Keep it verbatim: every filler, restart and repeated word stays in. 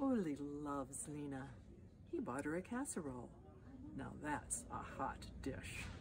Ole loves Lena. He bought her a casserole. Now that's a hot dish.